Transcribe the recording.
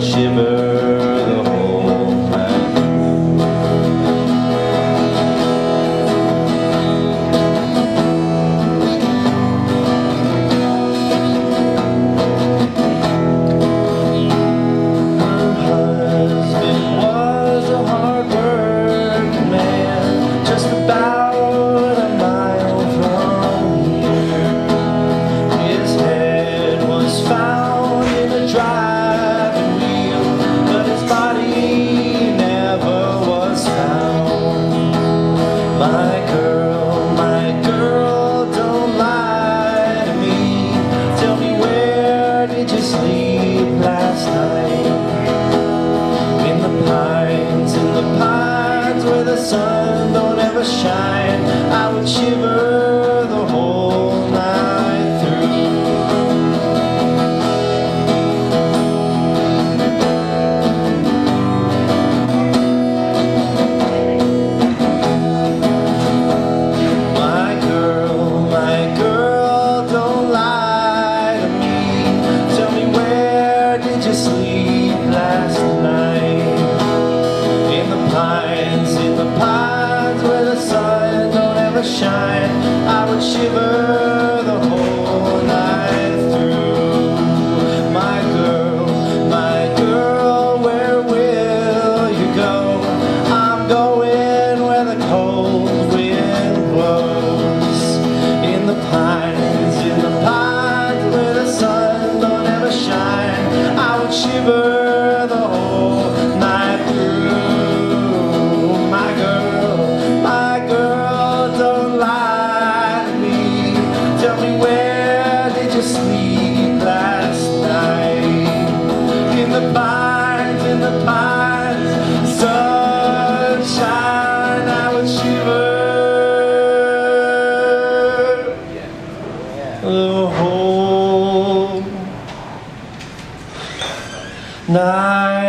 shiver the whole night. Her husband was a hard-working man, just about a mile from here. His head was found in a driving wheel, but his body never was found. My girl, don't lie to me. Tell me, where did you sleep last night? In the pines where the sun don't ever shine, I would shiver the whole night through. My girl, don't lie to me. Tell me, where did you sleep last night? In the pines where the sun don't ever shine, I would shiver the whole night through. My girl, where will you go? I'm going where the cold wind blows. In the pines where the sun don't ever shine, I would shiver the whole night through. My girl, don't lie to me. Tell me, where did you sleep last night? In the pines, sunshine, I would shiver the whole night.